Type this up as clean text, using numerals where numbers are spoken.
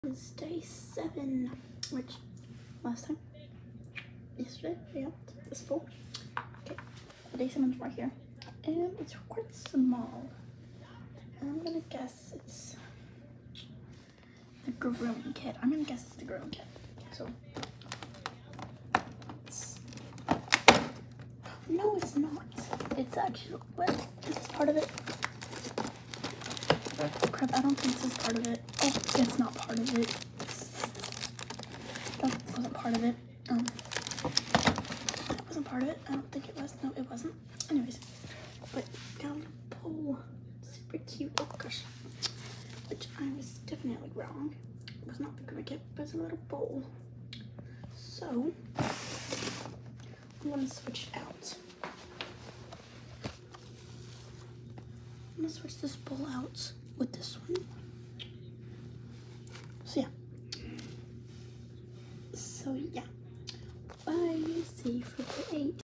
This is day 7, which yesterday, yeah, this full. Okay, day 7's right here, and it's quite small. I'm gonna guess it's the grooming kit. I'm gonna guess it's the grooming kit. So, no, it's not. It's actually, what? Is this part of it? Crap, I don't think this is part of it. Oh, it's not part of it. That wasn't part of it. That wasn't part of it. I don't think it was. No, it wasn't. Anyways, but got a little bowl. Super cute. Oh gosh. Which I was definitely wrong. It was not the grooming kit, but it's a little bowl. So, I'm gonna switch it out. I'm gonna switch this bowl out with this one. So yeah. Bye. See you for